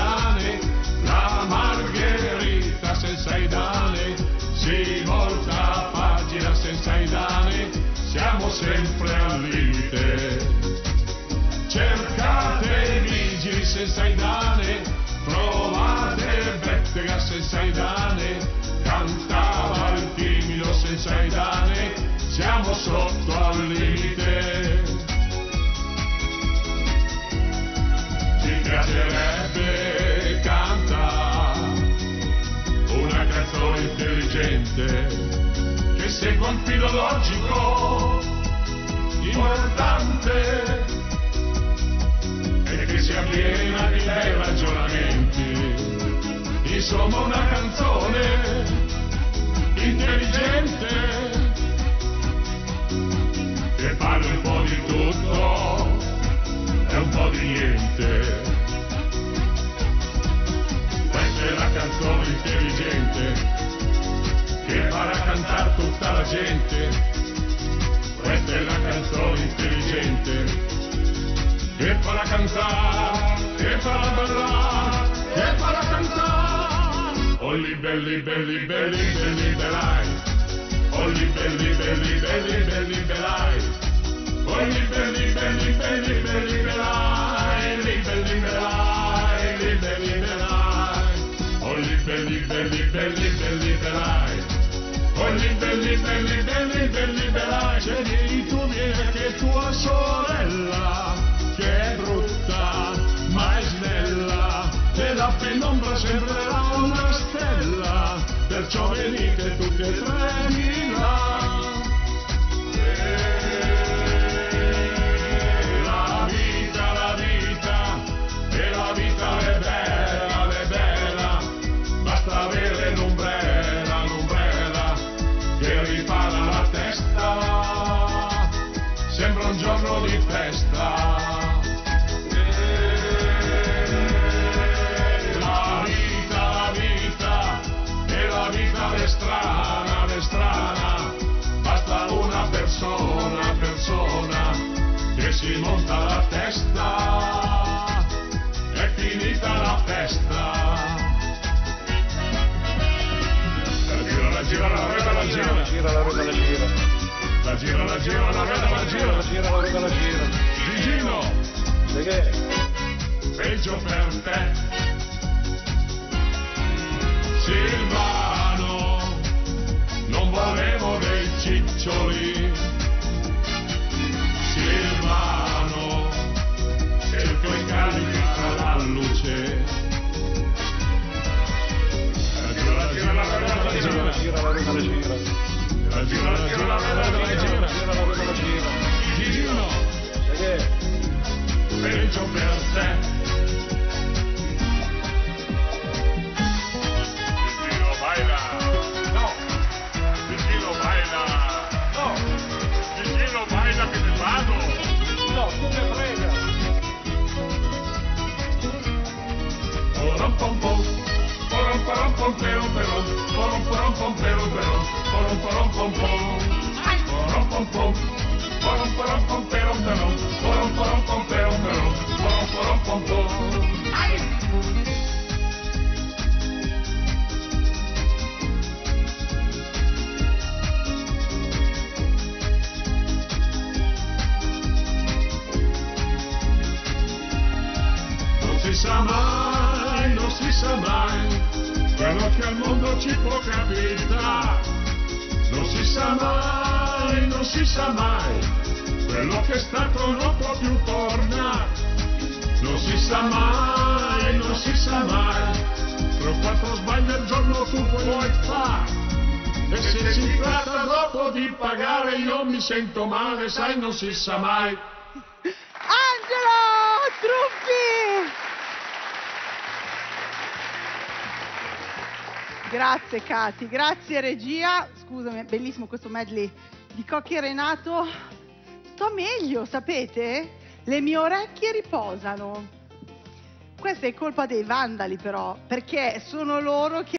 Saidane, la Margherita senza Saidane, si volta pagina senza Saidane, siamo sempre al limite. Cercate i vigili senza Saidane, trovate Bettega senza Saidane, cantava il timido senza Saidane, siamo sotto al limite. Ci piacerebbe cantare una canzone intelligente che segua un filo logico importante e che sia piena di bei ragionamenti. Insomma una canzone intelligente che parli un po' di tutto e un po' di niente. Questa è la canzone intelligente che farà cantare tutta la gente. Questa è la canzone intelligente che farà cantare, che farà ballare, che farà cantare. Olli belli belli belli belli belai, olli belli belli belli belli belai, olli belli belli belli belli belai, li belli belai, li belli belai, olli belli belli belli belli belai, olli belli belli belli belli belai. Se vieni tu vieni che tua sorella, che è brutta ma è snella, nella penombra sembrerà una stella, perciò venite tutti e tre di là. La vita, e la vita è bella, basta avere l'ombrella che ripara la testa, sembra un giorno di festa. È strana, basta una persona che si monta la testa, è finita la festa. La gira, la ruota, la gira, la gira, la ruota, la gira, la gira, la gira, la ruota, la gira, la gira, la ruota, la gira. Gigino, sai che? Peggio per te, Silvano, non volevo dei ciccioli. Silvano, cerco i carica la luce. La gira, la gira, la gira, la gira, la gira, la gira, la gira, la gira, la gira, la gira, la gira. Gigino, sai che? Peggio per te. No, tu me frega. Porom pom pom, porom porom pom perom perom, porom porom pom perom perom, porom porom pom pom, porom pom pom, porom porom pom perom perom, porom porom pom perom perom, porom porom pom pom. Non si sa mai, quello che al mondo ci può capitare. Non si sa mai, quello che è stato non può più tornare. Non si sa mai, tra quattro sbagli al giorno tu puoi fare. E se si tratta dopo di pagare io mi sento male, sai, non si sa mai. Angelo Truffi! Grazie Cati, grazie regia. Scusami, bellissimo questo medley di Cocchi e Renato. Sto meglio, sapete? Le mie orecchie riposano. Questa è colpa dei vandali però, perché sono loro che